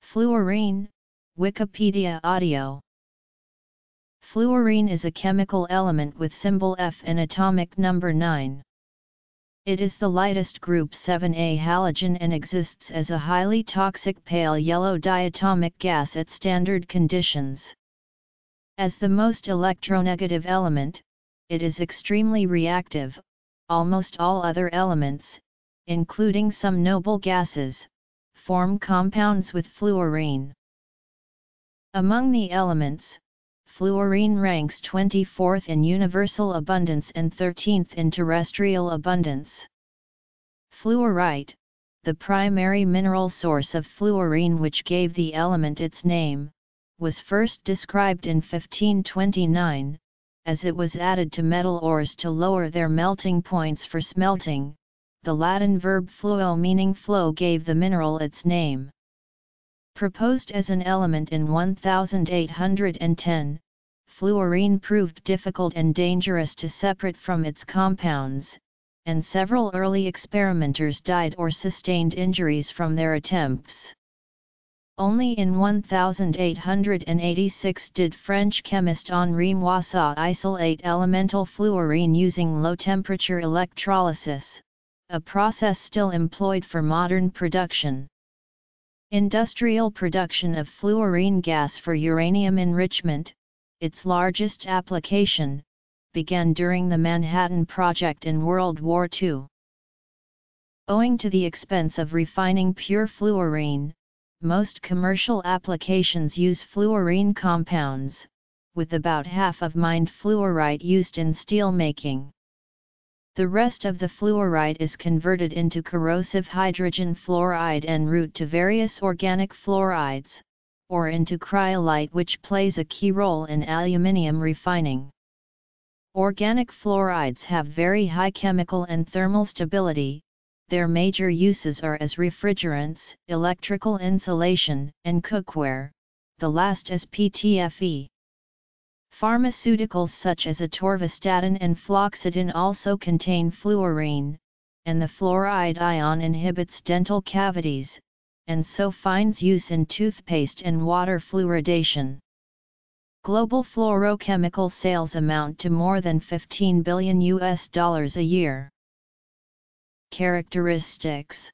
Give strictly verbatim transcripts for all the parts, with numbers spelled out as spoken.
Fluorine, Wikipedia audio. Fluorine is a chemical element with symbol F and atomic number nine. It is the lightest group seven A halogen and exists as a highly toxic pale yellow diatomic gas at standard conditions. As the most electronegative element, it is extremely reactive. Almost all other elements, including some noble gases, form compounds with fluorine. Among the elements, fluorine ranks twenty-fourth in universal abundance and thirteenth in terrestrial abundance. Fluorite, the primary mineral source of fluorine which gave the element its name, was first described in fifteen twenty-nine, as it was added to metal ores to lower their melting points for smelting. The Latin verb fluo meaning flow gave the mineral its name. Proposed as an element in eighteen ten, fluorine proved difficult and dangerous to separate from its compounds, and several early experimenters died or sustained injuries from their attempts. Only in eighteen eighty-six did French chemist Henri Moissac isolate elemental fluorine using low-temperature electrolysis, a process still employed for modern production. Industrial production of fluorine gas for uranium enrichment, its largest application, began during the Manhattan Project in World War Two. Owing to the expense of refining pure fluorine, most commercial applications use fluorine compounds, with about half of mined fluorite used in steel making. The rest of the fluorite is converted into corrosive hydrogen fluoride en route to various organic fluorides, or into cryolite, which plays a key role in aluminium refining. Organic fluorides have very high chemical and thermal stability. Their major uses are as refrigerants, electrical insulation, and cookware, the last as P T F E. Pharmaceuticals such as atorvastatin and fluoxetine also contain fluorine, and the fluoride ion inhibits dental cavities, and so finds use in toothpaste and water fluoridation. Global fluorochemical sales amount to more than fifteen billion U S dollars a year. Characteristics: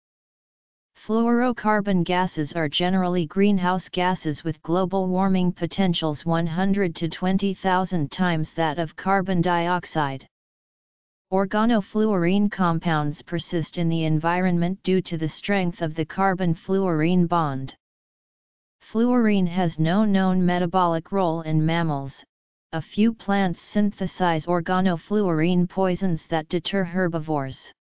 fluorocarbon gases are generally greenhouse gases with global warming potentials one hundred to twenty thousand times that of carbon dioxide. Organofluorine compounds persist in the environment due to the strength of the carbon-fluorine bond. Fluorine has no known metabolic role in mammals. A few plants synthesize organofluorine poisons that deter herbivores.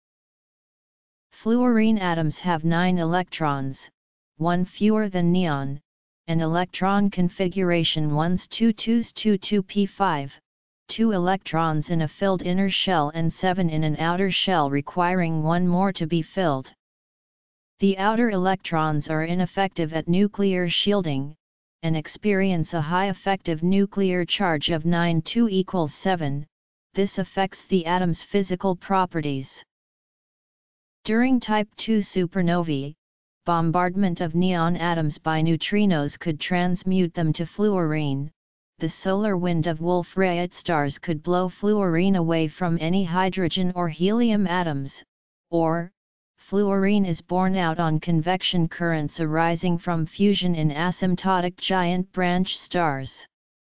Fluorine atoms have nine electrons, one fewer than neon, an electron configuration ones two twos two two p five, two electrons in a filled inner shell and seven in an outer shell, requiring one more to be filled. The outer electrons are ineffective at nuclear shielding, and experience a high effective nuclear charge of nine two equals seven, this affects the atom's physical properties. During type two supernovae, bombardment of neon atoms by neutrinos could transmute them to fluorine. The solar wind of Wolf-Rayet stars could blow fluorine away from any hydrogen or helium atoms, or, fluorine is borne out on convection currents arising from fusion in asymptotic giant branch stars.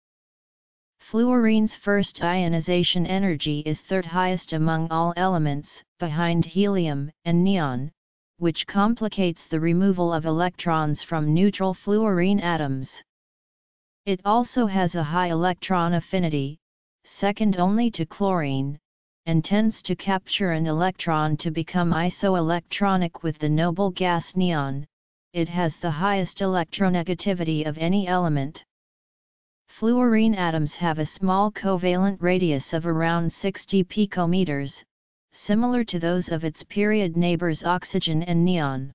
Fluorine's first ionization energy is third highest among all elements, behind helium and neon, which complicates the removal of electrons from neutral fluorine atoms. It also has a high electron affinity, second only to chlorine, and tends to capture an electron to become isoelectronic with the noble gas neon. It has the highest electronegativity of any element. Fluorine atoms have a small covalent radius of around sixty picometers, similar to those of its period neighbors oxygen and neon.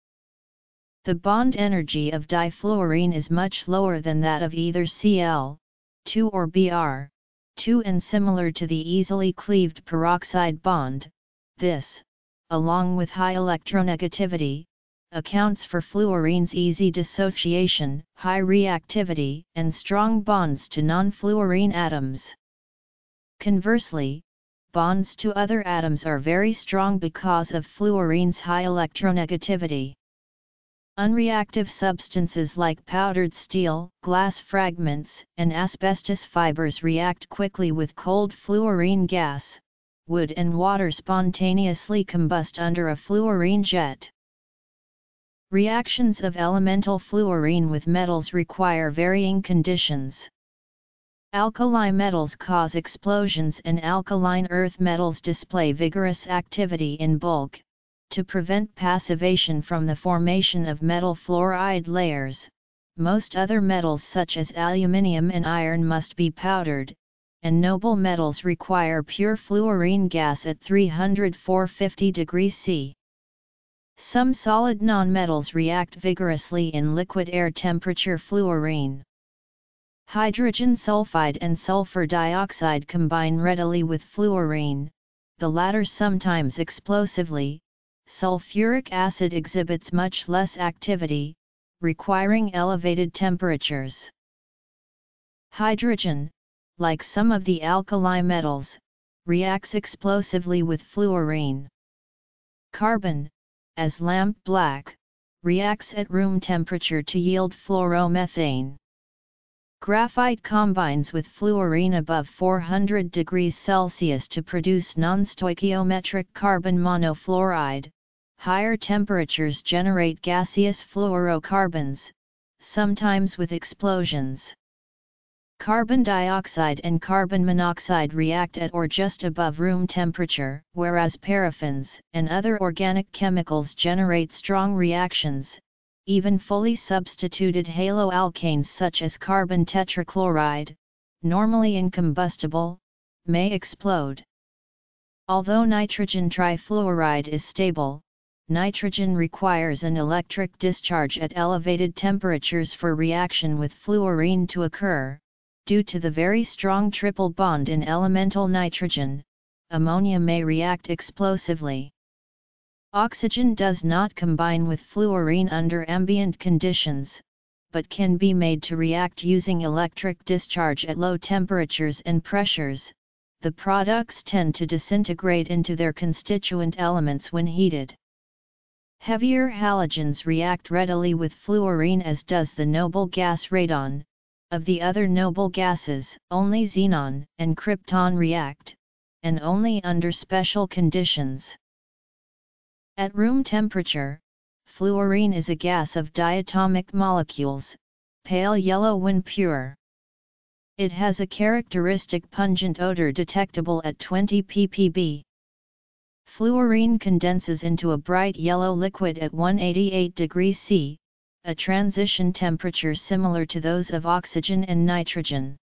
The bond energy of difluorine is much lower than that of either C l two or B r two, and similar to the easily cleaved peroxide bond. This, along with high electronegativity, accounts for fluorine's easy dissociation, high reactivity, and strong bonds to non-fluorine atoms. Conversely, bonds to other atoms are very strong because of fluorine's high electronegativity. Unreactive substances like powdered steel, glass fragments, and asbestos fibers react quickly with cold fluorine gas. Wood and water spontaneously combust under a fluorine jet. Reactions of elemental fluorine with metals require varying conditions. Alkali metals cause explosions and alkaline earth metals display vigorous activity in bulk. To prevent passivation from the formation of metal fluoride layers, most other metals such as aluminium and iron must be powdered, and noble metals require pure fluorine gas at three hundred to four hundred fifty degrees Celsius. Some solid nonmetals react vigorously in liquid air temperature fluorine. Hydrogen sulfide and sulfur dioxide combine readily with fluorine, the latter sometimes explosively. Sulfuric acid exhibits much less activity, requiring elevated temperatures. Hydrogen, like some of the alkali metals, reacts explosively with fluorine. Carbon, as lamp black, reacts at room temperature to yield fluoromethane. Graphite combines with fluorine above four hundred degrees Celsius to produce non-stoichiometric carbon monofluoride. Higher temperatures generate gaseous fluorocarbons, sometimes with explosions. Carbon dioxide and carbon monoxide react at or just above room temperature, whereas paraffins and other organic chemicals generate strong reactions. Even fully substituted haloalkanes such as carbon tetrachloride, normally incombustible, may explode. Although nitrogen trifluoride is stable, nitrogen requires an electric discharge at elevated temperatures for reaction with fluorine to occur. Due to the very strong triple bond in elemental nitrogen, ammonia may react explosively. Oxygen does not combine with fluorine under ambient conditions, but can be made to react using electric discharge at low temperatures and pressures. The products tend to disintegrate into their constituent elements when heated. Heavier halogens react readily with fluorine, as does the noble gas radon. Of the other noble gases, only xenon and krypton react, and only under special conditions. At room temperature, fluorine is a gas of diatomic molecules, pale yellow when pure. It has a characteristic pungent odor detectable at twenty p p b. Fluorine condenses into a bright yellow liquid at one hundred eighty-eight degrees Celsius, a transition temperature similar to those of oxygen and nitrogen.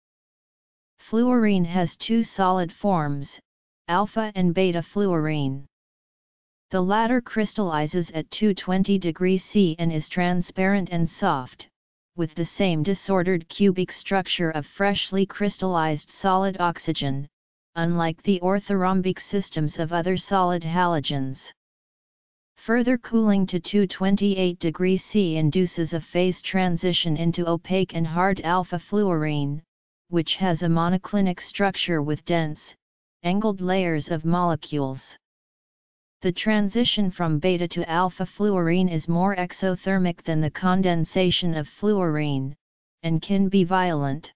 Fluorine has two solid forms, alpha and beta fluorine. The latter crystallizes at two hundred twenty degrees Celsius and is transparent and soft, with the same disordered cubic structure of freshly crystallized solid oxygen, unlike the orthorhombic systems of other solid halogens. Further cooling to two hundred twenty-eight degrees Celsius induces a phase transition into opaque and hard alpha fluorine, which has a monoclinic structure with dense, angled layers of molecules. The transition from beta to alpha fluorine is more exothermic than the condensation of fluorine, and can be violent.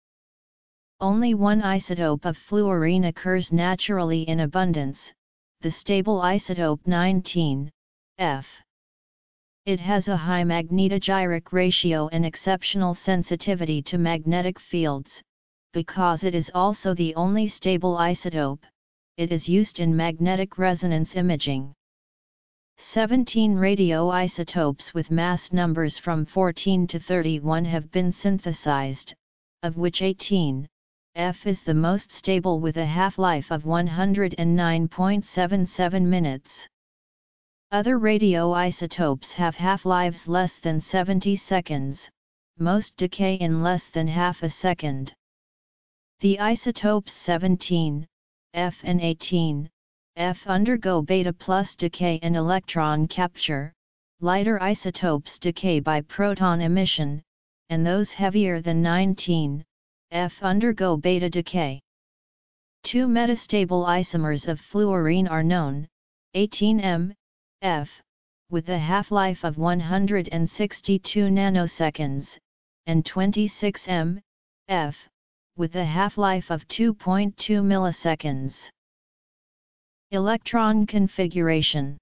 Only one isotope of fluorine occurs naturally in abundance, the stable isotope nineteen, F. It has a high magnetogyric ratio and exceptional sensitivity to magnetic fields. Because it is also the only stable isotope, it is used in magnetic resonance imaging. seventeen radioisotopes with mass numbers from fourteen to thirty-one have been synthesized, of which eighteen, F is the most stable with a half-life of one hundred nine point seven seven minutes. Other radioisotopes have half-lives less than seventy seconds, most decay in less than half a second. The isotopes seventeen, F and eighteen, F undergo beta plus decay and electron capture, lighter isotopes decay by proton emission, and those heavier than nineteen F undergo beta decay. Two metastable isomers of fluorine are known, eighteen M F, with a half-life of one hundred sixty-two nanoseconds, and twenty-six M F, with a half-life of two point two milliseconds. Electron configuration.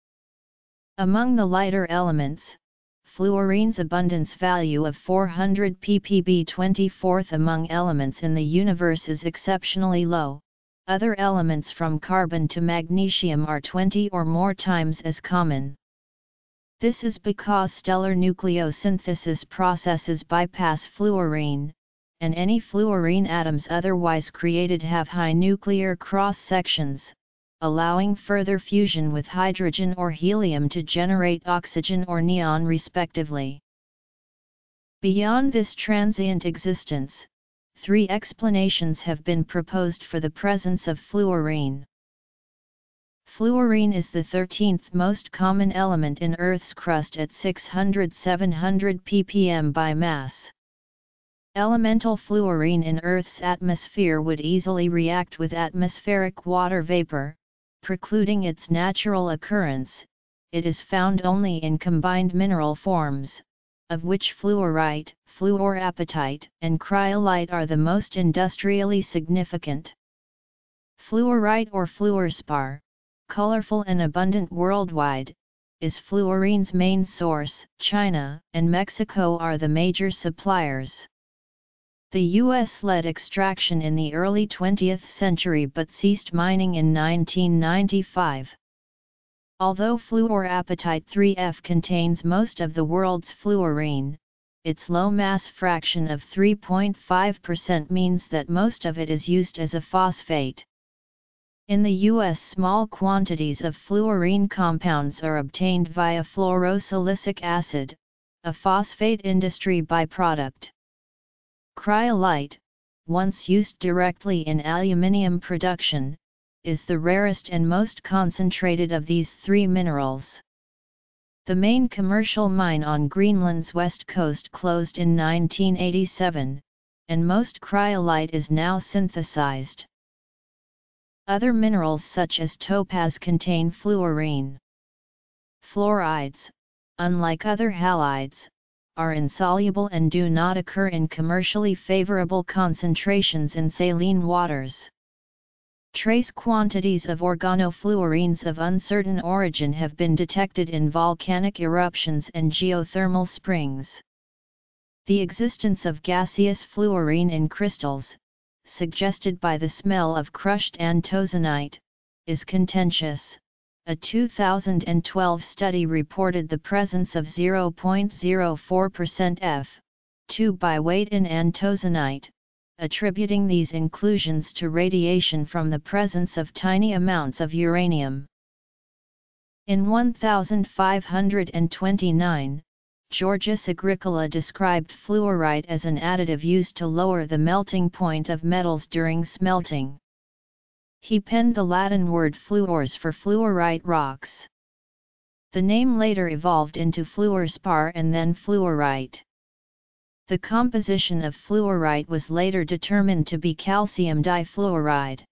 Among the lighter elements, fluorine's abundance value of four hundred ppb twenty-fourth among elements in the universe is exceptionally low. Other elements from carbon to magnesium are twenty or more times as common. This is because stellar nucleosynthesis processes bypass fluorine, and any fluorine atoms otherwise created have high nuclear cross-sections, allowing further fusion with hydrogen or helium to generate oxygen or neon respectively. Beyond this transient existence, three explanations have been proposed for the presence of fluorine. Fluorine is the thirteenth most common element in Earth's crust at six hundred to seven hundred ppm by mass. Elemental fluorine in Earth's atmosphere would easily react with atmospheric water vapor, precluding its natural occurrence. It is found only in combined mineral forms, of which fluorite, fluorapatite, and cryolite are the most industrially significant. Fluorite or fluorspar, colorful and abundant worldwide, is fluorine's main source. China and Mexico are the major suppliers. The U S led extraction in the early twentieth century but ceased mining in nineteen ninety-five. Although fluorapatite three F contains most of the world's fluorine, its low mass fraction of three point five percent means that most of it is used as a phosphate. In the U S, small quantities of fluorine compounds are obtained via fluorosilicic acid, a phosphate industry byproduct. Cryolite, once used directly in aluminium production, is the rarest and most concentrated of these three minerals. The main commercial mine on Greenland's west coast closed in nineteen eighty-seven, and most cryolite is now synthesized. Other minerals such as topaz contain fluorine. Fluorides, unlike other halides, are insoluble and do not occur in commercially favorable concentrations in saline waters. Trace quantities of organofluorines of uncertain origin have been detected in volcanic eruptions and geothermal springs. The existence of gaseous fluorine in crystals, suggested by the smell of crushed antozanite, is contentious. A two thousand twelve study reported the presence of zero point zero four percent F two by weight in antozanite, attributing these inclusions to radiation from the presence of tiny amounts of uranium. In fifteen twenty-nine, Georgius Agricola described fluorite as an additive used to lower the melting point of metals during smelting. He penned the Latin word fluors for fluorite rocks. The name later evolved into fluorspar and then fluorite. The composition of fluorite was later determined to be calcium difluoride.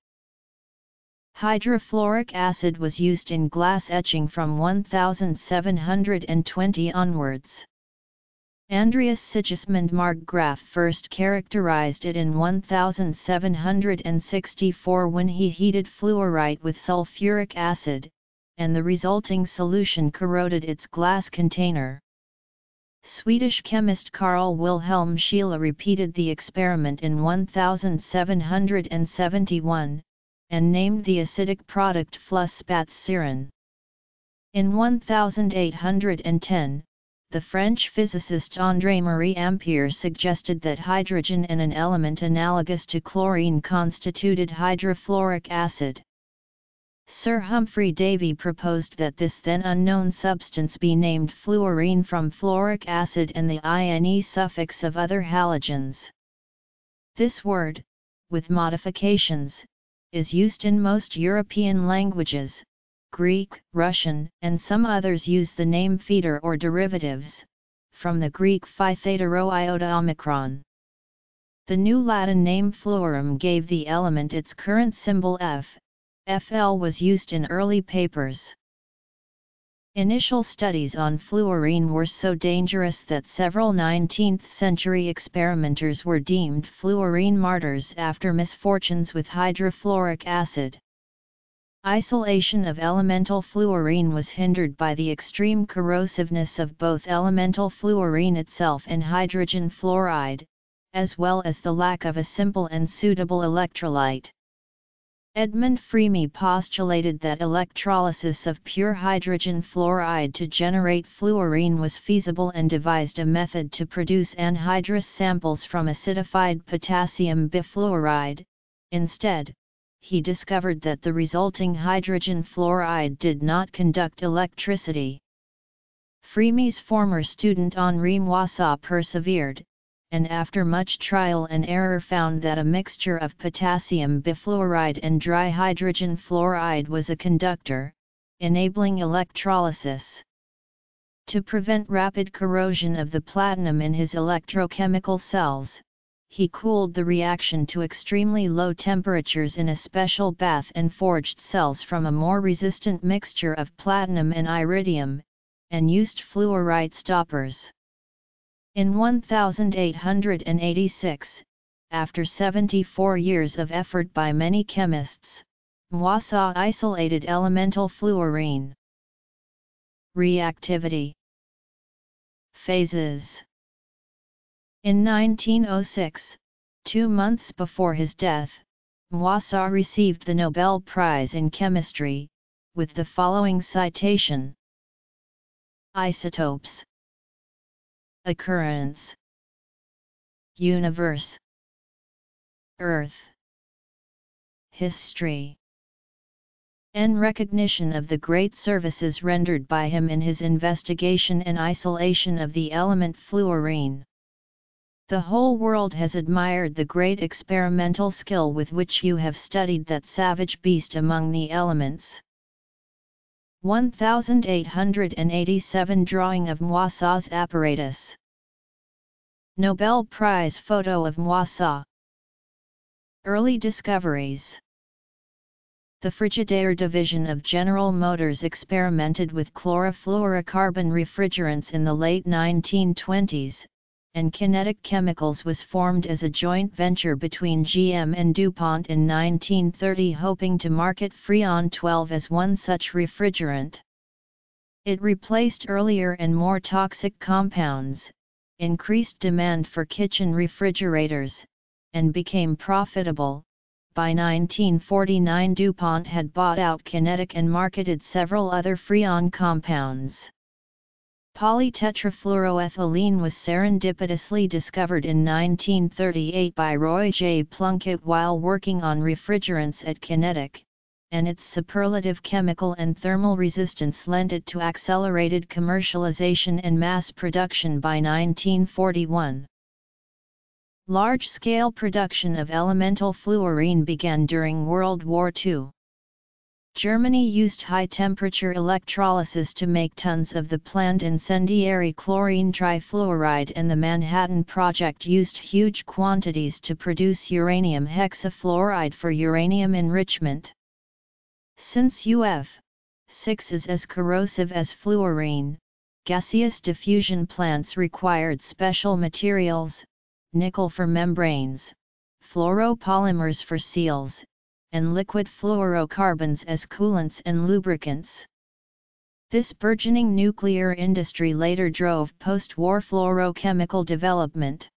Hydrofluoric acid was used in glass etching from seventeen twenty onwards. Andreas Sigismund Markgraf first characterized it in seventeen sixty-four when he heated fluorite with sulfuric acid, and the resulting solution corroded its glass container. Swedish chemist Carl Wilhelm Scheele repeated the experiment in seventeen seventy-one, and named the acidic product fluospatsyrin. In eighteen ten, the French physicist André-Marie Ampère suggested that hydrogen and an element analogous to chlorine constituted hydrofluoric acid. Sir Humphrey Davy proposed that this then unknown substance be named fluorine from fluoric acid and the -ine suffix of other halogens. This word, with modifications, is used in most European languages, Greek, Russian, and some others use the name feeder or derivatives, from the Greek phi theta rho iota omicron. The new Latin name fluorum gave the element its current symbol F. Fl was used in early papers. Initial studies on fluorine were so dangerous that several nineteenth century experimenters were deemed fluorine martyrs after misfortunes with hydrofluoric acid. Isolation of elemental fluorine was hindered by the extreme corrosiveness of both elemental fluorine itself and hydrogen fluoride, as well as the lack of a simple and suitable electrolyte. Edmund Freemy postulated that electrolysis of pure hydrogen fluoride to generate fluorine was feasible and devised a method to produce anhydrous samples from acidified potassium bifluoride. Instead, he discovered that the resulting hydrogen fluoride did not conduct electricity. Freemy's former student Henri Moissac persevered, and after much trial and error found that a mixture of potassium bifluoride and dry hydrogen fluoride was a conductor, enabling electrolysis. To prevent rapid corrosion of the platinum in his electrochemical cells, he cooled the reaction to extremely low temperatures in a special bath and forged cells from a more resistant mixture of platinum and iridium, and used fluorite stoppers. In eighteen eighty-six, after seventy-four years of effort by many chemists, Moissac isolated elemental fluorine. Reactivity. Phases. In nineteen oh six, two months before his death, Moissac received the Nobel Prize in Chemistry, with the following citation: Isotopes. Occurrence. Universe. Earth. History. In recognition of the great services rendered by him in his investigation and isolation of the element fluorine. The whole world has admired the great experimental skill with which you have studied that savage beast among the elements. eighteen eighty-seven Drawing of Moissac's apparatus. Nobel Prize photo of Moissac. Early discoveries. The Frigidaire division of General Motors experimented with chlorofluorocarbon refrigerants in the late nineteen twenties, and Kinetic Chemicals was formed as a joint venture between G M and DuPont in nineteen thirty, hoping to market Freon twelve as one such refrigerant. It replaced earlier and more toxic compounds, increased demand for kitchen refrigerators, and became profitable. By nineteen forty-nine, DuPont had bought out Kinetic and marketed several other Freon compounds. Polytetrafluoroethylene was serendipitously discovered in nineteen thirty-eight by Roy J. Plunkett while working on refrigerants at Kinetic, and its superlative chemical and thermal resistance lent it to accelerated commercialization and mass production by nineteen forty-one. Large-scale production of elemental fluorine began during World War Two. Germany used high-temperature electrolysis to make tons of the planned incendiary chlorine trifluoride, and the Manhattan Project used huge quantities to produce uranium hexafluoride for uranium enrichment. Since U F six is as corrosive as fluorine, gaseous diffusion plants required special materials, nickel for membranes, fluoropolymers for seals, and liquid fluorocarbons as coolants and lubricants. This burgeoning nuclear industry later drove post-war fluorochemical development.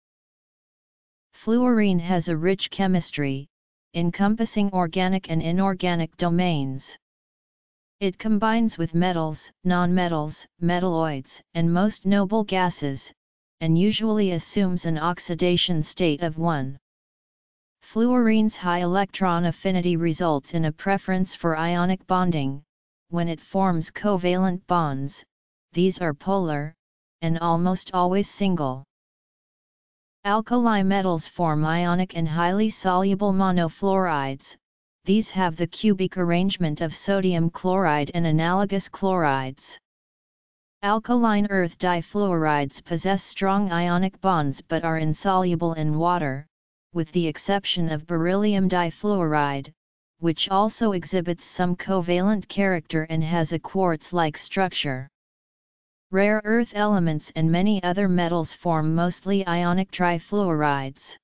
Fluorine has a rich chemistry, encompassing organic and inorganic domains. It combines with metals, nonmetals, metalloids, and most noble gases, and usually assumes an oxidation state of one. Fluorine's high electron affinity results in a preference for ionic bonding. When it forms covalent bonds, these are polar, and almost always single. Alkali metals form ionic and highly soluble monofluorides, these have the cubic arrangement of sodium chloride and analogous chlorides. Alkaline earth difluorides possess strong ionic bonds but are insoluble in water, with the exception of beryllium difluoride, which also exhibits some covalent character and has a quartz-like structure. Rare earth elements and many other metals form mostly ionic trifluorides.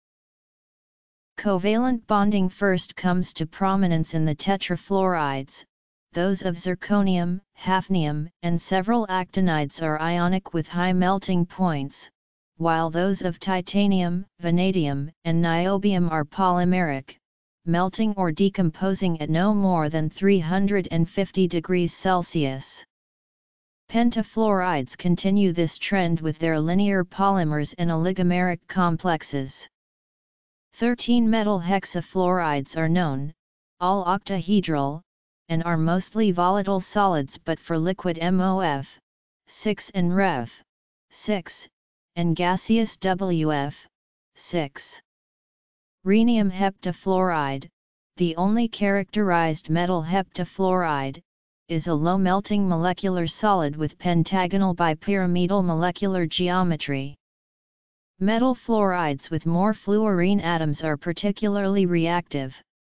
Covalent bonding first comes to prominence in the tetrafluorides. Those of zirconium, hafnium, and several actinides are ionic with high melting points, while those of titanium, vanadium, and niobium are polymeric, melting or decomposing at no more than three hundred fifty degrees Celsius. Pentafluorides continue this trend with their linear polymers and oligomeric complexes. Thirteen metal hexafluorides are known, all octahedral, and are mostly volatile solids but for liquid M O F, six and Rev, six, and gaseous W F, six. Rhenium heptafluoride, the only characterized metal heptafluoride, is a low-melting molecular solid with pentagonal bipyramidal molecular geometry. Metal fluorides with more fluorine atoms are particularly reactive.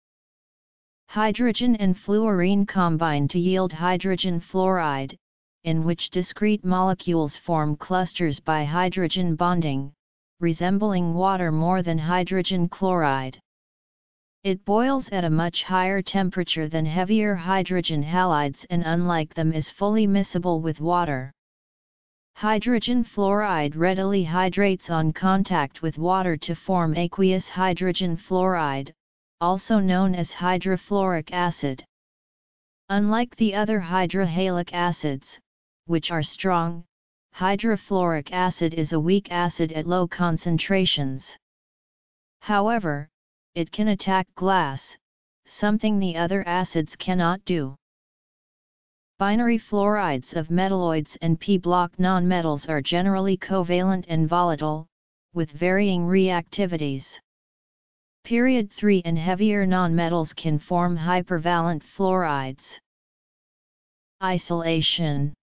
Hydrogen and fluorine combine to yield hydrogen fluoride, in which discrete molecules form clusters by hydrogen bonding, resembling water more than hydrogen chloride. It boils at a much higher temperature than heavier hydrogen halides and unlike them is fully miscible with water. Hydrogen fluoride readily hydrates on contact with water to form aqueous hydrogen fluoride, also known as hydrofluoric acid. Unlike the other hydrohalic acids, which are strong, hydrofluoric acid is a weak acid at low concentrations. However, it can attack glass, something the other acids cannot do. Binary fluorides of metalloids and p-block nonmetals are generally covalent and volatile, with varying reactivities. Period three and heavier nonmetals can form hypervalent fluorides. Isolation.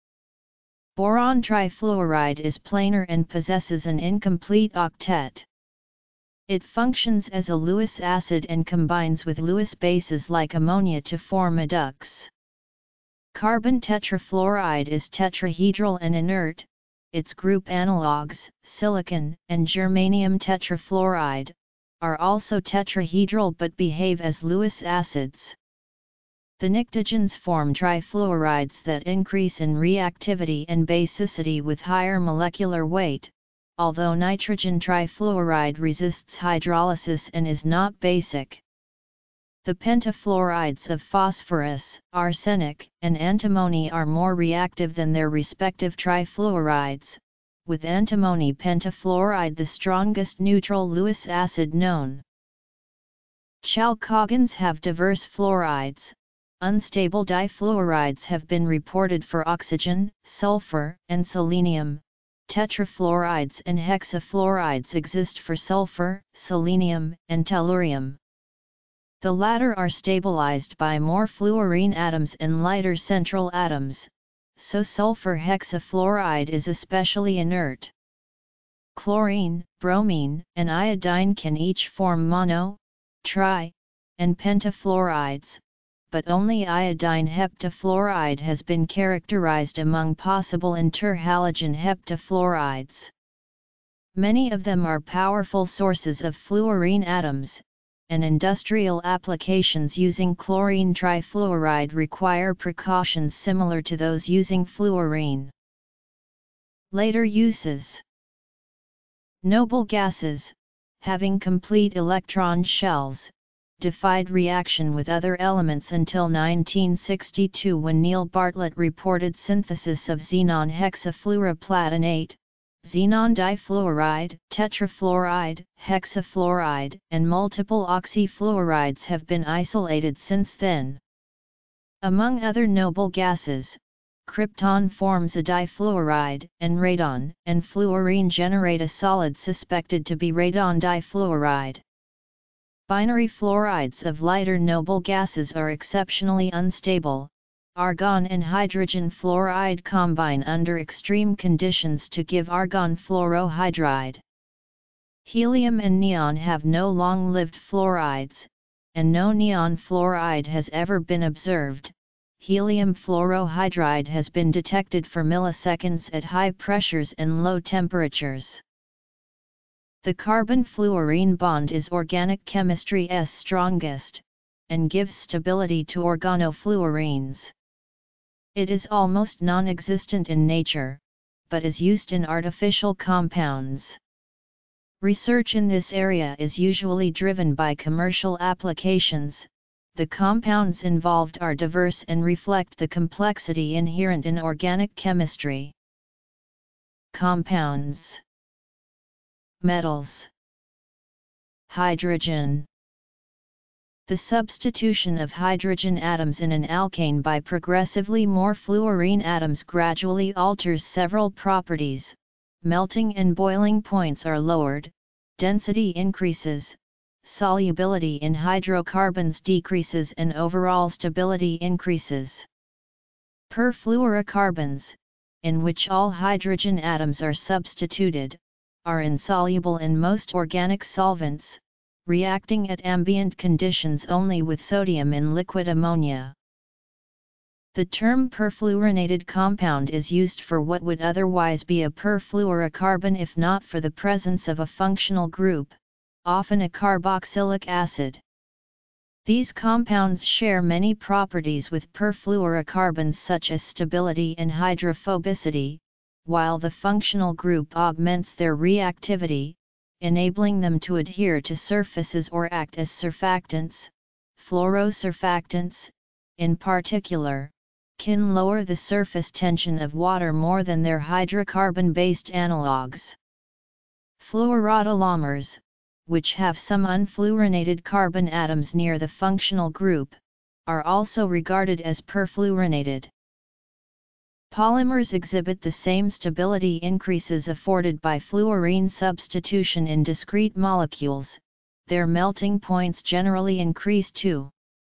Boron trifluoride is planar and possesses an incomplete octet. It functions as a Lewis acid and combines with Lewis bases like ammonia to form adducts. Carbon tetrafluoride is tetrahedral and inert. Its group analogues, silicon and germanium tetrafluoride, are also tetrahedral but behave as Lewis acids. The pnictogens form trifluorides that increase in reactivity and basicity with higher molecular weight, although nitrogen trifluoride resists hydrolysis and is not basic. The pentafluorides of phosphorus, arsenic, and antimony are more reactive than their respective trifluorides, with antimony pentafluoride the strongest neutral Lewis acid known. Chalcogons have diverse fluorides. Unstable difluorides have been reported for oxygen, sulfur, and selenium. Tetrafluorides and hexafluorides exist for sulfur, selenium, and tellurium. The latter are stabilized by more fluorine atoms and lighter central atoms, so sulfur hexafluoride is especially inert. Chlorine, bromine, and iodine can each form mono, tri, and pentafluorides, but only iodine heptafluoride has been characterized among possible interhalogen heptafluorides. Many of them are powerful sources of fluorine atoms, and industrial applications using chlorine trifluoride require precautions similar to those using fluorine. Later uses. Noble gases, having complete electron shells, defied reaction with other elements until nineteen sixty-two when Neil Bartlett reported synthesis of xenon hexafluoroplatinate, xenon difluoride, tetrafluoride, hexafluoride, and multiple oxyfluorides have been isolated since then. Among other noble gases, krypton forms a difluoride, and radon and fluorine generate a solid suspected to be radon difluoride. Binary fluorides of lighter noble gases are exceptionally unstable. Argon and hydrogen fluoride combine under extreme conditions to give argon fluorohydride. Helium and neon have no long-lived fluorides, and no neon fluoride has ever been observed. Helium fluorohydride has been detected for milliseconds at high pressures and low temperatures. The carbon-fluorine bond is organic chemistry's strongest, and gives stability to organofluorines. It is almost non-existent in nature, but is used in artificial compounds. Research in this area is usually driven by commercial applications. The compounds involved are diverse and reflect the complexity inherent in organic chemistry. Compounds. Metals. Hydrogen. The substitution of hydrogen atoms in an alkane by progressively more fluorine atoms gradually alters several properties. Melting and boiling points are lowered, density increases, solubility in hydrocarbons decreases and overall stability increases. Perfluorocarbons, in which all hydrogen atoms are substituted, are insoluble in most organic solvents, reacting at ambient conditions only with sodium in liquid ammonia. The term perfluorinated compound is used for what would otherwise be a perfluorocarbon if not for the presence of a functional group, often a carboxylic acid. These compounds share many properties with perfluorocarbons such as stability and hydrophobicity, while the functional group augments their reactivity, enabling them to adhere to surfaces or act as surfactants. Fluorosurfactants, in particular, can lower the surface tension of water more than their hydrocarbon-based analogues. Fluorodolomers, which have some unfluorinated carbon atoms near the functional group, are also regarded as perfluorinated. Polymers exhibit the same stability increases afforded by fluorine substitution in discrete molecules, their melting points generally increase too.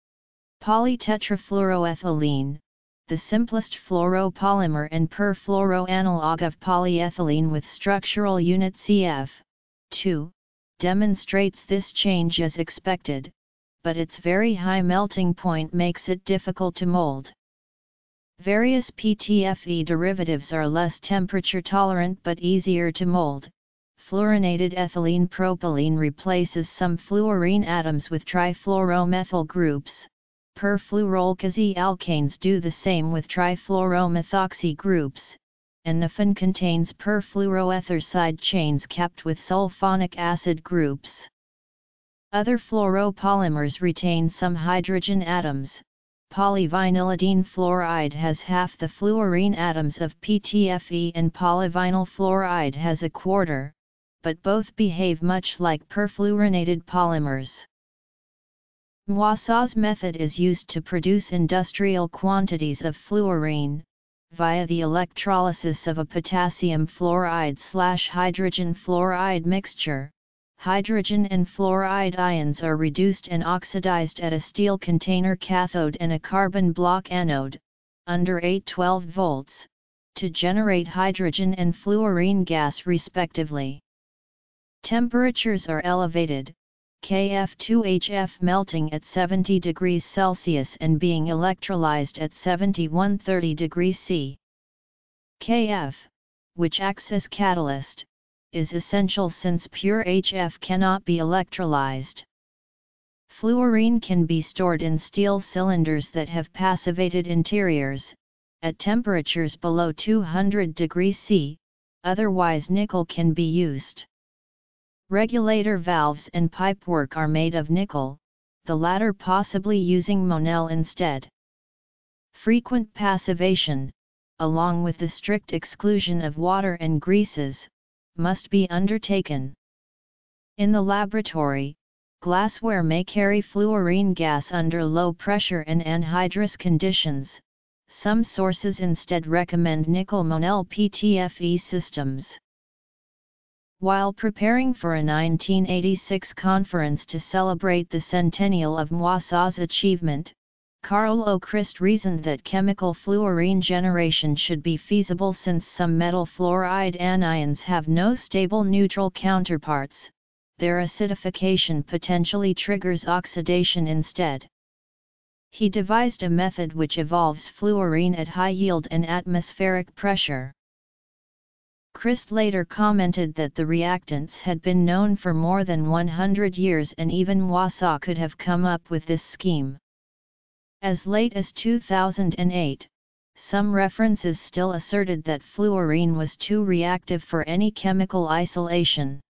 Polytetrafluoroethylene, the simplest fluoropolymer and perfluoroanalog of polyethylene with structural unit C F two, demonstrates this change as expected, but its very high melting point makes it difficult to mold. Various P T F E derivatives are less temperature tolerant but easier to mold. Fluorinated ethylene propylene replaces some fluorine atoms with trifluoromethyl groups. Perfluoralkali alkanes do the same with trifluoromethoxy groups, and naphthalene contains perfluoroether side chains capped with sulfonic acid groups. Other fluoropolymers retain some hydrogen atoms. Polyvinylidene fluoride has half the fluorine atoms of P T F E and polyvinyl fluoride has a quarter, but both behave much like perfluorinated polymers. Moissan's method is used to produce industrial quantities of fluorine, via the electrolysis of a potassium fluoride/hydrogen fluoride mixture. Hydrogen and fluoride ions are reduced and oxidized at a steel container cathode and a carbon block anode, under eight hundred twelve volts, to generate hydrogen and fluorine gas respectively. Temperatures are elevated, K F two H F melting at seventy degrees Celsius and being electrolyzed at seventy-one to thirty degrees C. K F, which acts as catalyst, is essential since pure H F cannot be electrolyzed. Fluorine can be stored in steel cylinders that have passivated interiors, at temperatures below two hundred degrees C, otherwise nickel can be used. Regulator valves and pipework are made of nickel, the latter possibly using Monel instead. Frequent passivation, along with the strict exclusion of water and greases, must be undertaken. In the laboratory, glassware may carry fluorine gas under low pressure and anhydrous conditions. Some sources instead recommend nickel Monel P T F E systems. While preparing for a nineteen eighty-six conference to celebrate the centennial of Mwasa's achievement, Carl O'Christ reasoned that chemical fluorine generation should be feasible since some metal fluoride anions have no stable neutral counterparts. Their acidification potentially triggers oxidation instead. He devised a method which evolves fluorine at high yield and atmospheric pressure. Christ later commented that the reactants had been known for more than one hundred years and even Mwasa could have come up with this scheme. As late as two thousand eight, some references still asserted that fluorine was too reactive for any chemical isolation.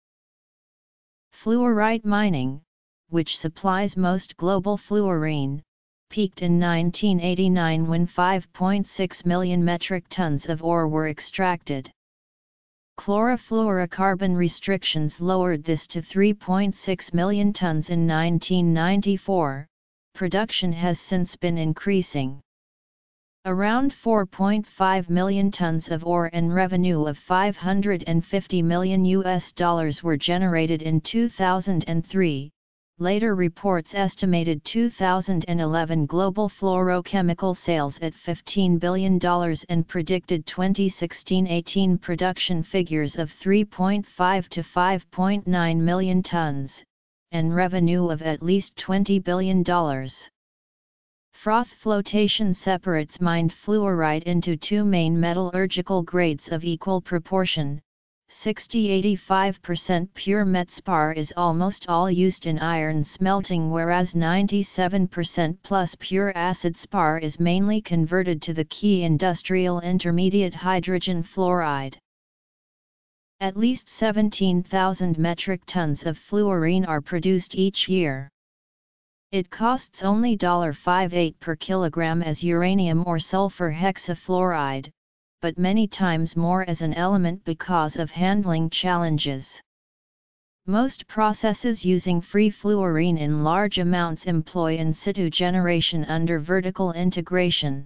Fluorite mining, which supplies most global fluorine, peaked in nineteen eighty-nine when five point six million metric tons of ore were extracted. Chlorofluorocarbon restrictions lowered this to three point six million tons in nineteen ninety-four. Production has since been increasing. Around four point five million tons of ore and revenue of five hundred fifty million U S dollars were generated in two thousand three. Later reports estimated two thousand eleven global fluorochemical sales at fifteen billion dollars and predicted twenty sixteen eighteen production figures of three point five to five point nine million tons, and revenue of at least twenty billion dollars. Froth flotation separates mined fluorite into two main metallurgical grades of equal proportion. sixty to eighty-five percent pure metspar is almost all used in iron smelting, whereas ninety-seven percent plus pure acid spar is mainly converted to the key industrial intermediate hydrogen fluoride. At least seventeen thousand metric tons of fluorine are produced each year. It costs only one dollar and fifty-eight cents per kilogram as uranium or sulfur hexafluoride, but many times more as an element because of handling challenges. Most processes using free fluorine in large amounts employ in situ generation under vertical integration.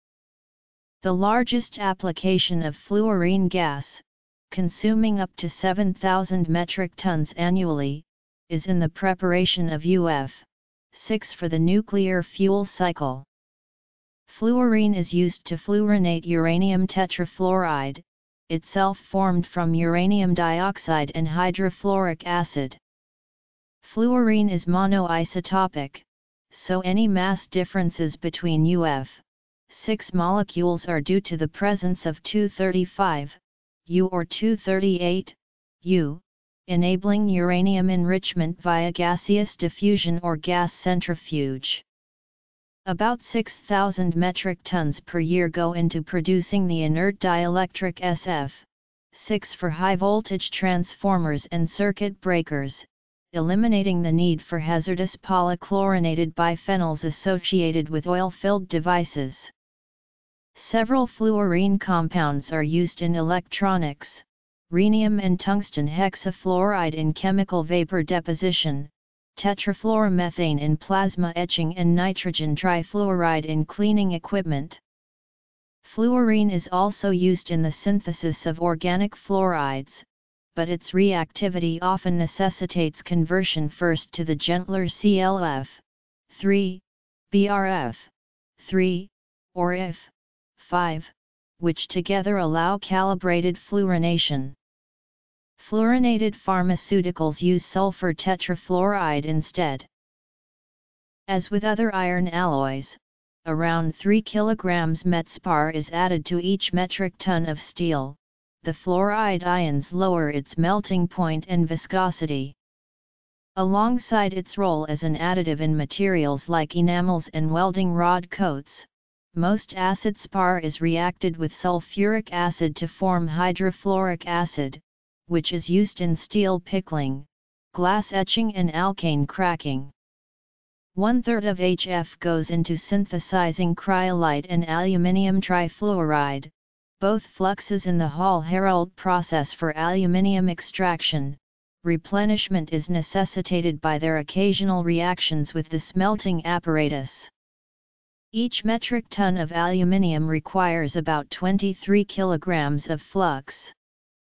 The largest application of fluorine gas, consuming up to seven thousand metric tons annually, is in the preparation of U F six for the nuclear fuel cycle. Fluorine is used to fluorinate uranium tetrafluoride, itself formed from uranium dioxide and hydrofluoric acid. Fluorine is monoisotopic, so any mass differences between U F six molecules are due to the presence of two thirty-five U or two thirty-eight U, enabling uranium enrichment via gaseous diffusion or gas centrifuge. About six thousand metric tons per year go into producing the inert dielectric S F six for high-voltage transformers and circuit breakers, eliminating the need for hazardous polychlorinated biphenyls associated with oil-filled devices. Several fluorine compounds are used in electronics, rhenium and tungsten hexafluoride in chemical vapor deposition, tetrafluoromethane in plasma etching, and nitrogen trifluoride in cleaning equipment. Fluorine is also used in the synthesis of organic fluorides, but its reactivity often necessitates conversion first to the gentler C L F three, B R F three, or I F five, which together allow calibrated fluorination. Fluorinated pharmaceuticals use sulfur tetrafluoride instead. As with other iron alloys, around three kilograms metspar is added to each metric ton of steel. The fluoride ions lower its melting point and viscosity. Alongside its role as an additive in materials like enamels and welding rod coats, most acid spar is reacted with sulfuric acid to form hydrofluoric acid, which is used in steel pickling, glass etching and alkane cracking. One-third of H F goes into synthesizing cryolite and aluminium trifluoride, both fluxes in the Hall-Héroult process for aluminium extraction. Replenishment is necessitated by their occasional reactions with the smelting apparatus. Each metric ton of aluminium requires about twenty-three kilograms of flux.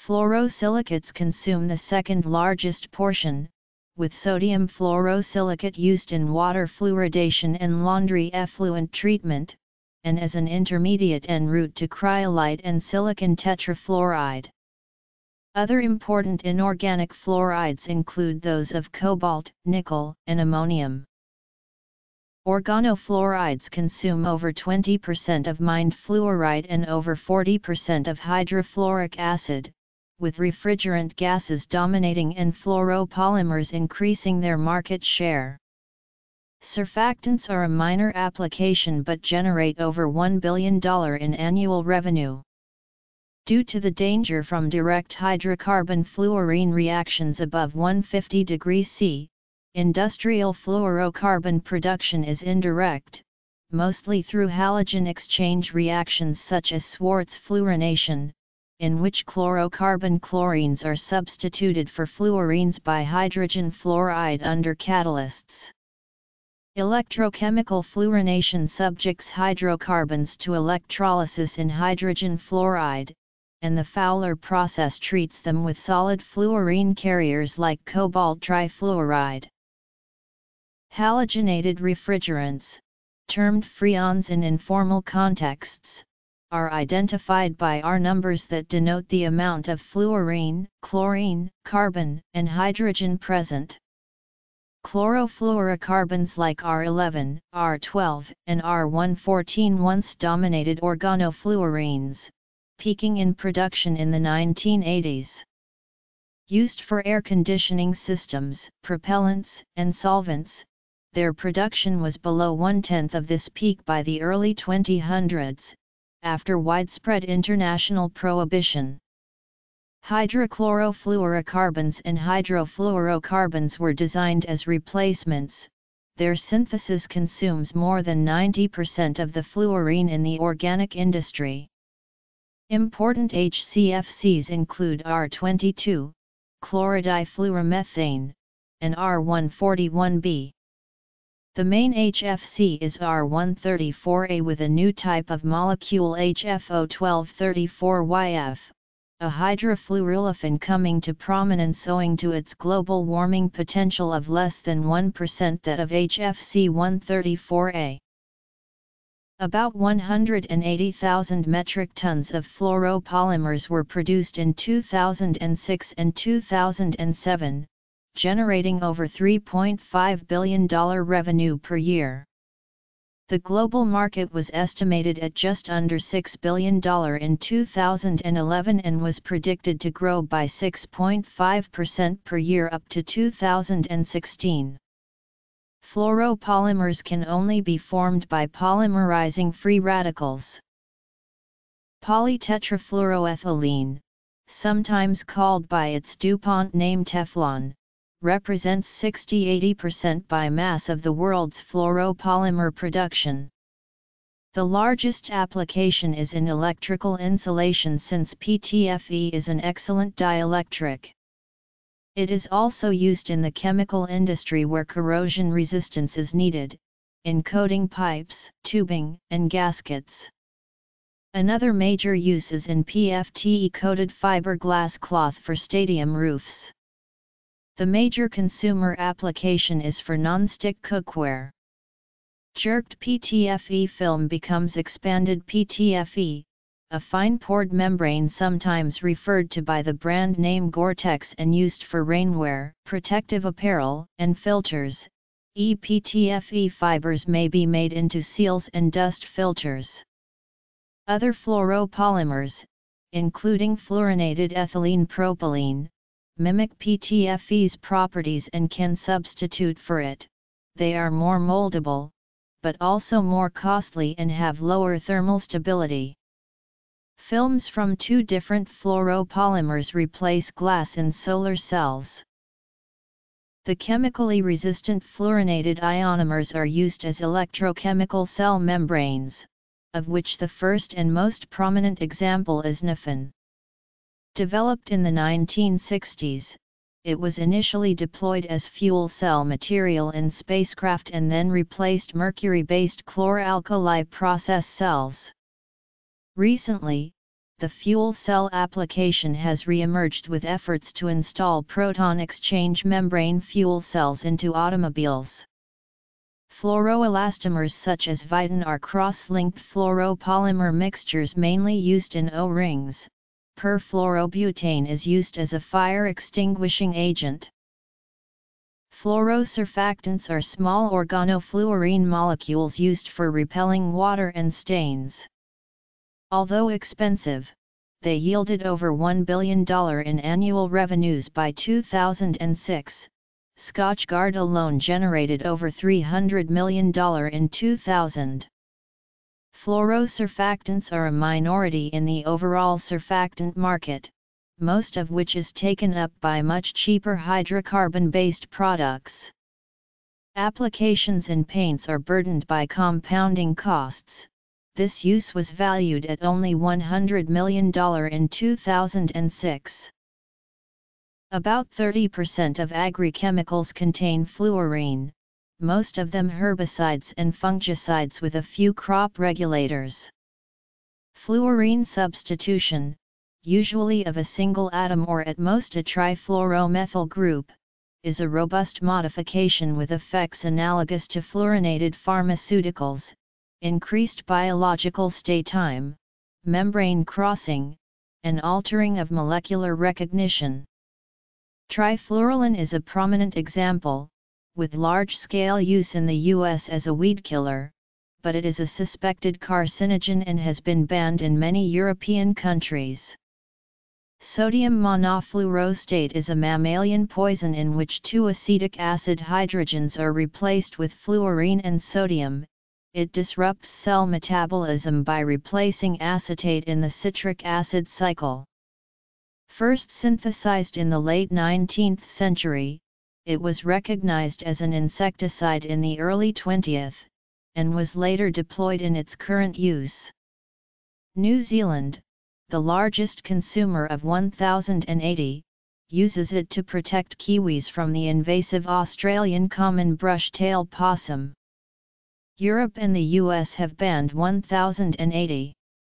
Fluorosilicates consume the second largest portion, with sodium fluorosilicate used in water fluoridation and laundry effluent treatment, and as an intermediate en route to cryolite and silicon tetrafluoride. Other important inorganic fluorides include those of cobalt, nickel, and ammonium. Organofluorides consume over twenty percent of mined fluorite and over forty percent of hydrofluoric acid, with refrigerant gases dominating and fluoropolymers increasing their market share. Surfactants are a minor application but generate over one billion dollars in annual revenue. Due to the danger from direct hydrocarbon fluorine reactions above one hundred fifty degrees C, industrial fluorocarbon production is indirect, mostly through halogen exchange reactions such as Schwartz fluorination, in which chlorocarbon chlorines are substituted for fluorines by hydrogen fluoride under catalysts. Electrochemical fluorination subjects hydrocarbons to electrolysis in hydrogen fluoride, and the Fowler process treats them with solid fluorine carriers like cobalt trifluoride. Halogenated refrigerants, termed freons in informal contexts, are identified by R numbers that denote the amount of fluorine, chlorine, carbon, and hydrogen present. Chlorofluorocarbons like R eleven, R twelve, and R one fourteen once dominated organofluorines, peaking in production in the nineteen eighties. Used for air conditioning systems, propellants, and solvents, their production was below one-tenth of this peak by the early twenty hundreds, after widespread international prohibition. Hydrochlorofluorocarbons and hydrofluorocarbons were designed as replacements. Their synthesis consumes more than ninety percent of the fluorine in the organic industry. Important H C F Cs include R twenty-two, chlorodifluoromethane, and R one forty-one B. The main H F C is R one thirty-four A with a new type of molecule H F O twelve thirty-four Y F, a hydrofluorolefin coming to prominence owing to its global warming potential of less than one percent that of H F C one thirty-four A. About one hundred eighty thousand metric tons of fluoropolymers were produced in two thousand six and two thousand seven, generating over three point five billion dollars revenue per year. The global market was estimated at just under six billion dollars in two thousand eleven and was predicted to grow by six point five percent per year up to two thousand sixteen. Fluoropolymers can only be formed by polymerizing free radicals. Polytetrafluoroethylene, sometimes called by its DuPont name Teflon, represents sixty to eighty percent by mass of the world's fluoropolymer production. The largest application is in electrical insulation since P T F E is an excellent dielectric. It is also used in the chemical industry where corrosion resistance is needed, in coating pipes, tubing, and gaskets. Another major use is in P F T E-coated fiberglass cloth for stadium roofs. The major consumer application is for non-stick cookware. Jerked P T F E film becomes expanded P T F E, a fine-pored membrane sometimes referred to by the brand name Gore-Tex and used for rainwear, protective apparel, and filters. E P T F E fibers may be made into seals and dust filters. Other fluoropolymers, including fluorinated ethylene propylene, mimic P T F E's properties and can substitute for it. They are more moldable, but also more costly and have lower thermal stability. Films from two different fluoropolymers replace glass in solar cells. The chemically resistant fluorinated ionomers are used as electrochemical cell membranes, of which the first and most prominent example is Nafin. Developed in the nineteen sixties, it was initially deployed as fuel cell material in spacecraft and then replaced mercury-based chloralkali process cells. Recently, the fuel cell application has re-emerged with efforts to install proton exchange membrane fuel cells into automobiles. Fluoroelastomers such as Viton are cross-linked fluoropolymer mixtures mainly used in O-rings. Perfluorobutane is used as a fire extinguishing agent. Fluorosurfactants are small organofluorine molecules used for repelling water and stains. Although expensive, they yielded over one billion dollars in annual revenues by two thousand six. Scotchgard alone generated over three hundred million dollars in two thousand. Fluorosurfactants are a minority in the overall surfactant market, most of which is taken up by much cheaper hydrocarbon-based products. Applications in paints are burdened by compounding costs. This use was valued at only one hundred million dollars in two thousand six. About thirty percent of agri-chemicals contain fluorine, most of them herbicides and fungicides with a few crop regulators. Fluorine substitution, usually of a single atom or at most a trifluoromethyl group, is a robust modification with effects analogous to fluorinated pharmaceuticals, increased biological stay time, membrane crossing, and altering of molecular recognition. Trifluorine is a prominent example, with large-scale use in the U S as a weed killer, but it is a suspected carcinogen and has been banned in many European countries. Sodium monofluorostate is a mammalian poison in which two acetic acid hydrogens are replaced with fluorine and sodium. It disrupts cell metabolism by replacing acetate in the citric acid cycle. First synthesized in the late nineteenth century, it was recognized as an insecticide in the early twentieth, and was later deployed in its current use. New Zealand, the largest consumer of one thousand eighty, uses it to protect kiwis from the invasive Australian common brush-tail possum. Europe and the U S have banned one thousand eighty.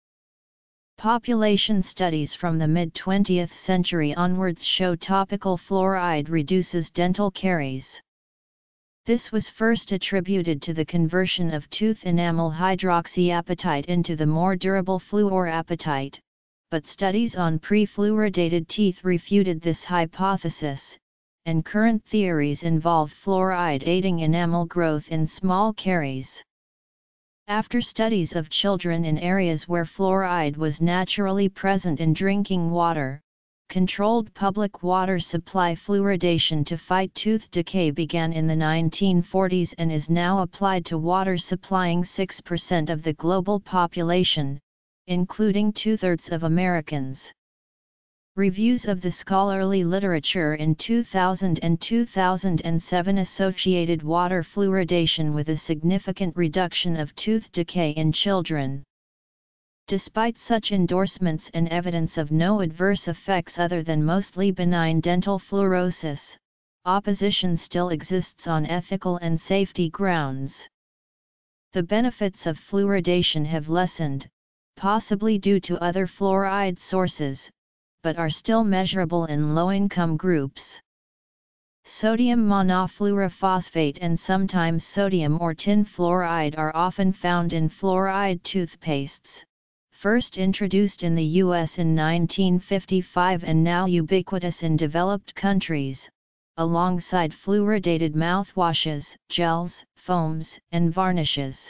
Population studies from the mid-twentieth century onwards show topical fluoride reduces dental caries. This was first attributed to the conversion of tooth enamel hydroxyapatite into the more durable fluorapatite, but studies on pre-fluoridated teeth refuted this hypothesis, and current theories involve fluoride aiding enamel growth in small caries. After studies of children in areas where fluoride was naturally present in drinking water, controlled public water supply fluoridation to fight tooth decay began in the nineteen forties and is now applied to water supplying six percent of the global population, including two-thirds of Americans. Reviews of the scholarly literature in two thousand and two thousand seven associated water fluoridation with a significant reduction of tooth decay in children. Despite such endorsements and evidence of no adverse effects other than mostly benign dental fluorosis, opposition still exists on ethical and safety grounds. The benefits of fluoridation have lessened, possibly due to other fluoride sources, but are still measurable in low-income groups. Sodium monofluorophosphate and sometimes sodium or tin fluoride are often found in fluoride toothpastes, first introduced in the U S in nineteen fifty-five and now ubiquitous in developed countries, alongside fluoridated mouthwashes, gels, foams, and varnishes.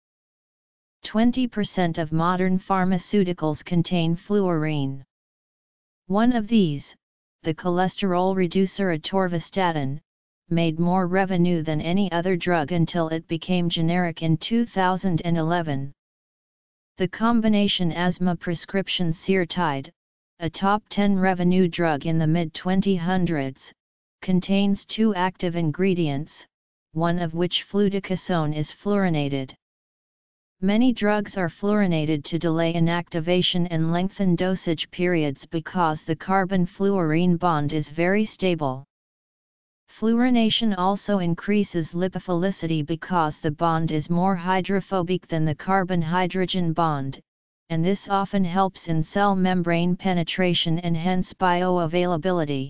twenty percent of modern pharmaceuticals contain fluorine. One of these, the cholesterol reducer atorvastatin, made more revenue than any other drug until it became generic in two thousand eleven. The combination asthma prescription Seretide, a top ten revenue drug in the mid twenty hundreds, contains two active ingredients, one of which fluticasone is fluorinated. Many drugs are fluorinated to delay inactivation and lengthen dosage periods because the carbon-fluorine bond is very stable. Fluorination also increases lipophilicity because the bond is more hydrophobic than the carbon-hydrogen bond, and this often helps in cell membrane penetration and hence bioavailability.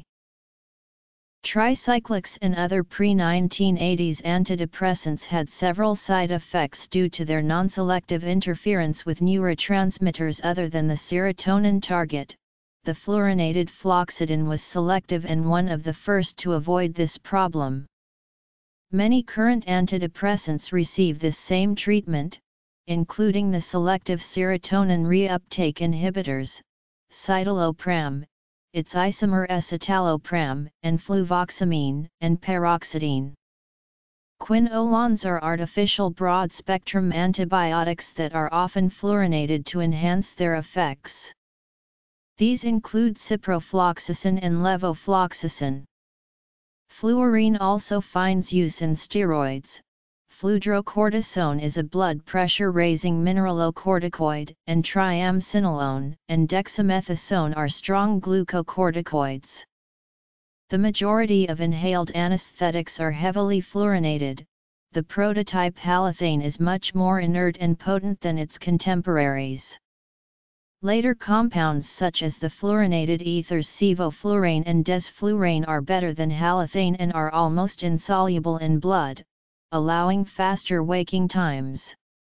Tricyclics and other pre nineteen eighties antidepressants had several side effects due to their non-selective interference with neurotransmitters other than the serotonin target. The fluorinated fluoxetine was selective and one of the first to avoid this problem. Many current antidepressants receive this same treatment, including the selective serotonin reuptake inhibitors, citalopram, its isomer escitalopram, and fluvoxamine, and paroxetine. Quinolones are artificial broad-spectrum antibiotics that are often fluorinated to enhance their effects. These include ciprofloxacin and levofloxacin. Fluorine also finds use in steroids. Fludrocortisone is a blood pressure-raising mineralocorticoid, and triamcinolone and dexamethasone are strong glucocorticoids. The majority of inhaled anesthetics are heavily fluorinated. The prototype halothane is much more inert and potent than its contemporaries. Later compounds such as the fluorinated ethers sevoflurane and desflurane are better than halothane and are almost insoluble in blood, allowing faster waking times.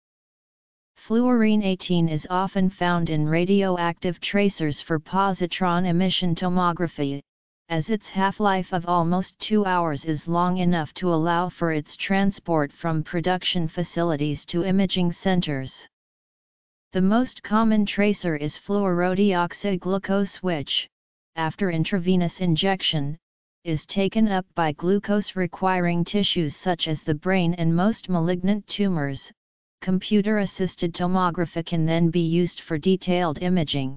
Fluorine eighteen is often found in radioactive tracers for positron emission tomography, as its half-life of almost two hours is long enough to allow for its transport from production facilities to imaging centers. The most common tracer is fluorodeoxyglucose which, after intravenous injection, is taken up by glucose-requiring tissues such as the brain and most malignant tumors. Computer-assisted tomography can then be used for detailed imaging.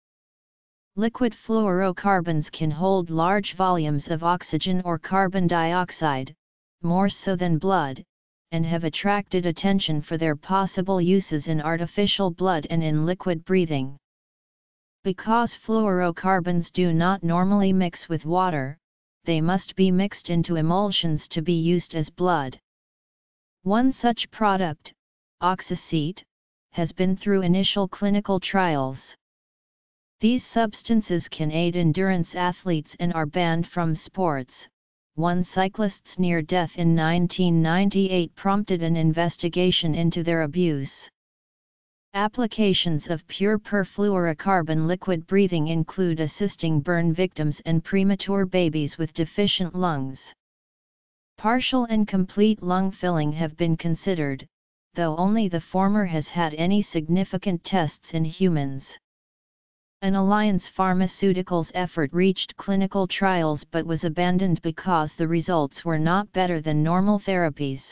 Liquid fluorocarbons can hold large volumes of oxygen or carbon dioxide, more so than blood, and have attracted attention for their possible uses in artificial blood and in liquid breathing. Because fluorocarbons do not normally mix with water, they must be mixed into emulsions to be used as blood. One such product, oxycete, has been through initial clinical trials. These substances can aid endurance athletes and are banned from sports. One cyclist's near death in nineteen ninety-eight prompted an investigation into their abuse. Applications of pure perfluorocarbon liquid breathing include assisting burn victims and premature babies with deficient lungs. Partial and complete lung filling have been considered, though only the former has had any significant tests in humans. An Alliance Pharmaceuticals effort reached clinical trials but was abandoned because the results were not better than normal therapies.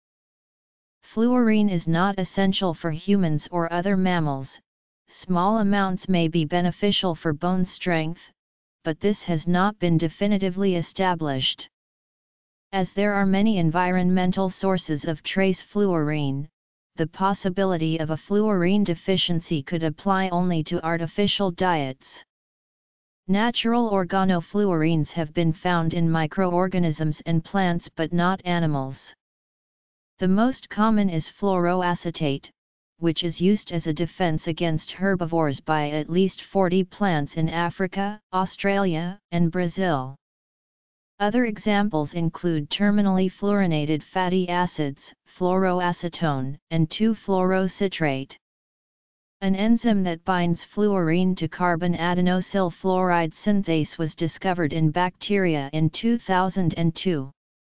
Fluorine is not essential for humans or other mammals. Small amounts may be beneficial for bone strength, but this has not been definitively established. As there are many environmental sources of trace fluorine, the possibility of a fluorine deficiency could apply only to artificial diets. Natural organofluorines have been found in microorganisms and plants but not animals. The most common is fluoroacetate, which is used as a defense against herbivores by at least forty plants in Africa, Australia, and Brazil. Other examples include terminally fluorinated fatty acids, fluoroacetone, and two fluorocitrate. An enzyme that binds fluorine to carbon adenosyl fluoride synthase was discovered in bacteria in two thousand two.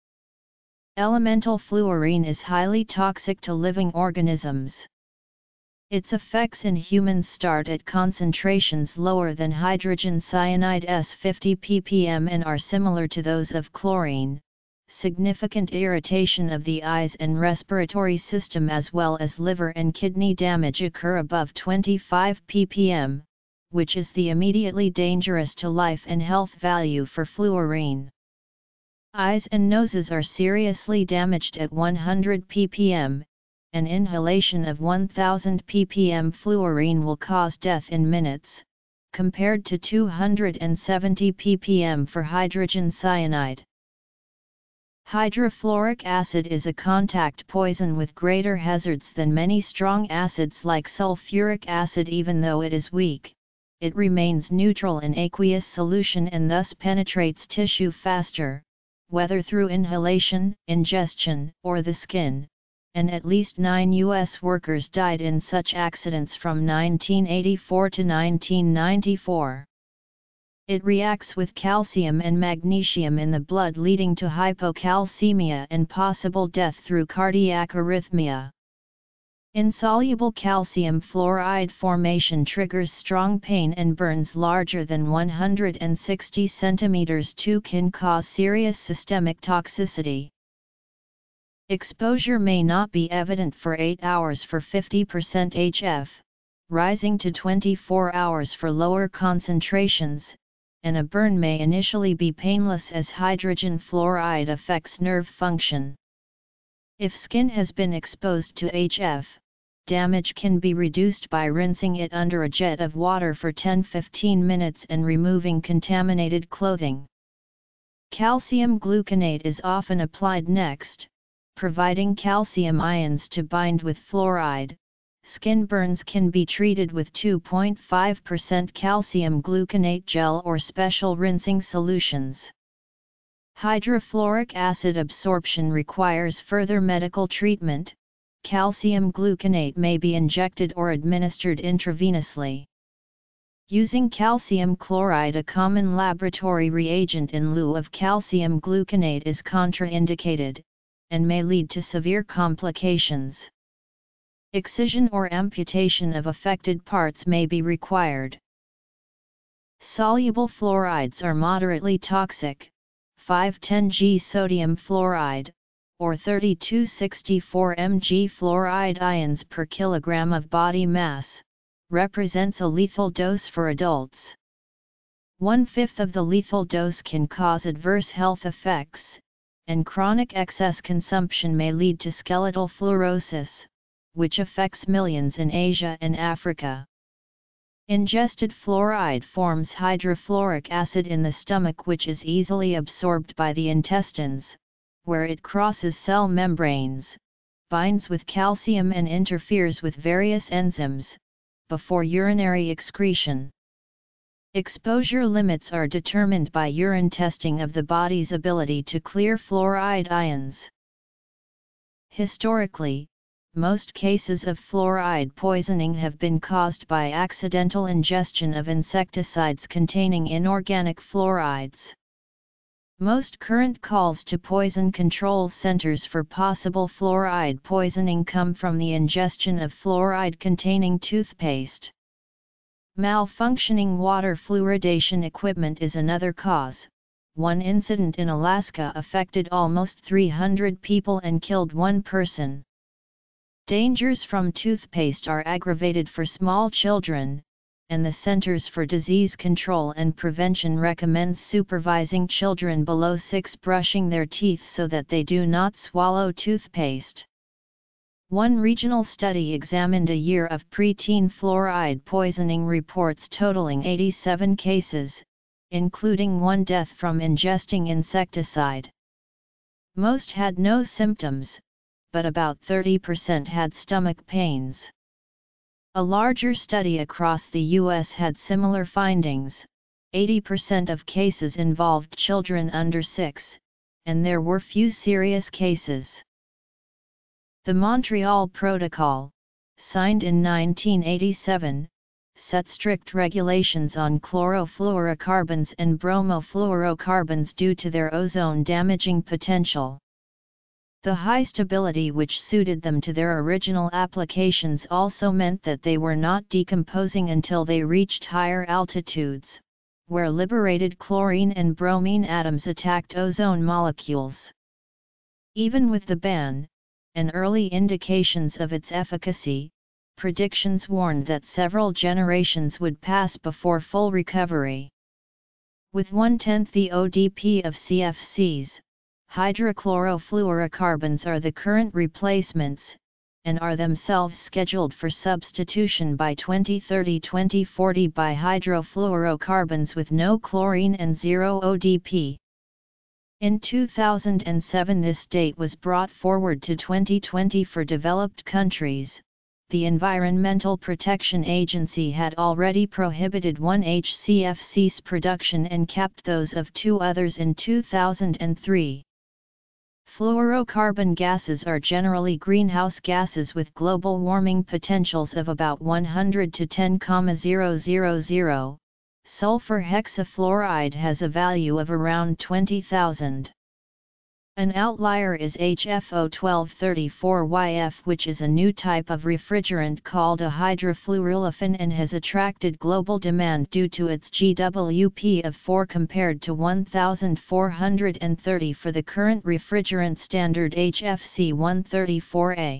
Elemental fluorine is highly toxic to living organisms. Its effects in humans start at concentrations lower than hydrogen cyanide's fifty ppm and are similar to those of chlorine. Significant irritation of the eyes and respiratory system as well as liver and kidney damage occur above twenty-five ppm, which is the immediately dangerous to life and health value for fluorine. Eyes and noses are seriously damaged at one hundred ppm. An inhalation of one thousand ppm fluorine will cause death in minutes, compared to two hundred seventy ppm for hydrogen cyanide. Hydrofluoric acid is a contact poison with greater hazards than many strong acids like sulfuric acid. Even though it is weak, it remains neutral in aqueous solution and thus penetrates tissue faster, whether through inhalation, ingestion, or the skin, and at least nine U S workers died in such accidents from nineteen eighty-four to nineteen ninety-four. It reacts with calcium and magnesium in the blood, leading to hypocalcemia and possible death through cardiac arrhythmia. Insoluble calcium fluoride formation triggers strong pain and burns larger than one hundred sixty centimeters two can cause serious systemic toxicity. Exposure may not be evident for eight hours for fifty percent H F, rising to twenty-four hours for lower concentrations, and a burn may initially be painless as hydrogen fluoride affects nerve function. If skin has been exposed to H F, damage can be reduced by rinsing it under a jet of water for ten to fifteen minutes and removing contaminated clothing. Calcium gluconate is often applied next, providing calcium ions to bind with fluoride. Skin burns can be treated with two point five percent calcium gluconate gel or special rinsing solutions. Hydrofluoric acid absorption requires further medical treatment. Calcium gluconate may be injected or administered intravenously. Using calcium chloride, a common laboratory reagent in lieu of calcium gluconate, is contraindicated, and may lead to severe complications. Excision or amputation of affected parts may be required. Soluble fluorides are moderately toxic. five ten G sodium fluoride, or thirty-two sixty-four milligrams fluoride ions per kilogram of body mass, represents a lethal dose for adults. One-fifth of the lethal dose can cause adverse health effects, and chronic excess consumption may lead to skeletal fluorosis, which affects millions in Asia and Africa. Ingested fluoride forms hydrofluoric acid in the stomach, which is easily absorbed by the intestines, where it crosses cell membranes, binds with calcium and interferes with various enzymes, before urinary excretion. Exposure limits are determined by urine testing of the body's ability to clear fluoride ions. Historically, most cases of fluoride poisoning have been caused by accidental ingestion of insecticides containing inorganic fluorides. Most current calls to poison control centers for possible fluoride poisoning come from the ingestion of fluoride-containing toothpaste. Malfunctioning water fluoridation equipment is another cause. One incident in Alaska affected almost three hundred people and killed one person. Dangers from toothpaste are aggravated for small children, and the Centers for Disease Control and Prevention recommends supervising children below six brushing their teeth so that they do not swallow toothpaste. One regional study examined a year of preteen fluoride poisoning reports totaling eighty-seven cases, including one death from ingesting insecticide. Most had no symptoms, but about thirty percent had stomach pains. A larger study across the U S had similar findings. eighty percent of cases involved children under six, and there were few serious cases. The Montreal Protocol, signed in nineteen eighty-seven, set strict regulations on chlorofluorocarbons and bromofluorocarbons due to their ozone-damaging potential. The high stability which suited them to their original applications also meant that they were not decomposing until they reached higher altitudes, where liberated chlorine and bromine atoms attacked ozone molecules. Even with the ban, and early indications of its efficacy, predictions warned that several generations would pass before full recovery. With one-tenth the O D P of C F Cs, hydrochlorofluorocarbons are the current replacements, and are themselves scheduled for substitution by twenty thirty to twenty forty by hydrofluorocarbons with no chlorine and zero O D P. In two thousand seven, this date was brought forward to twenty twenty for developed countries. The Environmental Protection Agency had already prohibited one H C F C's production and capped those of two others in two thousand three. Fluorocarbon gases are generally greenhouse gases with global warming potentials of about one hundred to ten thousand. Sulfur hexafluoride has a value of around twenty thousand. An outlier is H F O twelve thirty-four Y F, which is a new type of refrigerant called a hydrofluorolefin and has attracted global demand due to its G W P of four compared to one thousand four hundred thirty for the current refrigerant standard H F C one thirty-four A.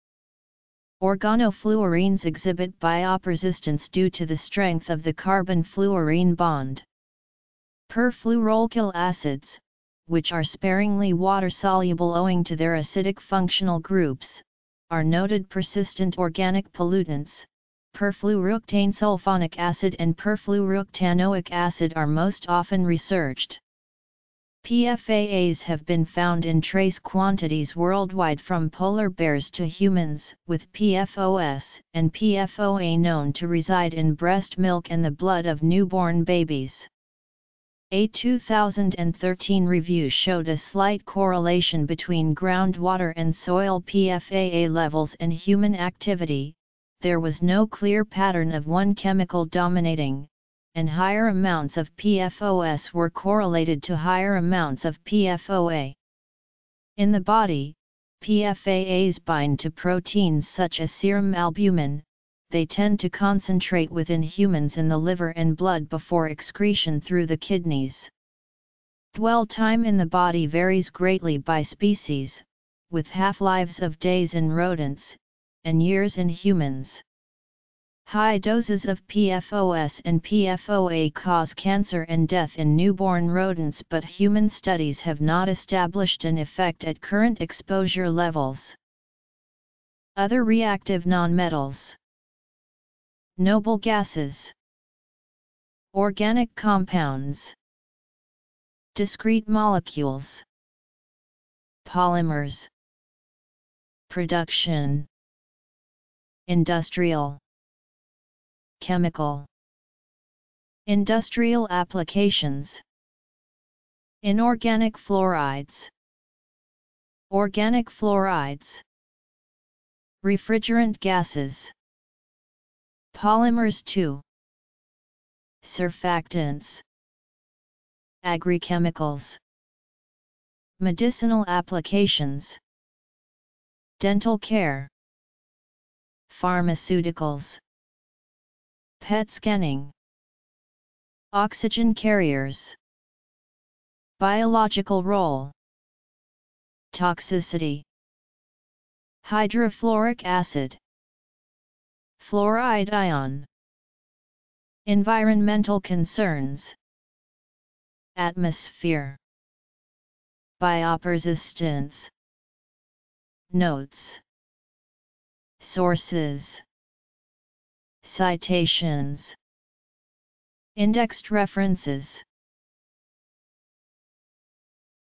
Organofluorines exhibit biopersistence due to the strength of the carbon-fluorine bond. Perfluoroalkyl acids, which are sparingly water-soluble owing to their acidic functional groups, are noted persistent organic pollutants. Perfluorooctane sulfonic acid and perfluorooctanoic acid are most often researched. P F A As have been found in trace quantities worldwide from polar bears to humans, with P F O S and P F O A known to reside in breast milk and the blood of newborn babies. A two thousand thirteen review showed a slight correlation between groundwater and soil P F A A levels and human activity. There was no clear pattern of one chemical dominating, and higher amounts of P F O S were correlated to higher amounts of P F O A. In the body, P F A As bind to proteins such as serum albumin. They tend to concentrate within humans in the liver and blood before excretion through the kidneys. Dwell time in the body varies greatly by species, with half-lives of days in rodents, and years in humans. High doses of P F O S and P F O A cause cancer and death in newborn rodents, but human studies have not established an effect at current exposure levels. Other reactive nonmetals. Noble gases. Organic compounds. Discrete molecules. Polymers. Production. Industrial. Chemical. Industrial applications. Inorganic fluorides. Organic fluorides. Refrigerant gases. Polymers two. Surfactants. Agrichemicals. Medicinal applications. Dental care. Pharmaceuticals. P E T scanning. Oxygen carriers. Biological role. Toxicity. Hydrofluoric acid. Fluoride ion. Environmental concerns. Atmosphere. Biopersistence. Notes. Sources. Citations. Indexed references.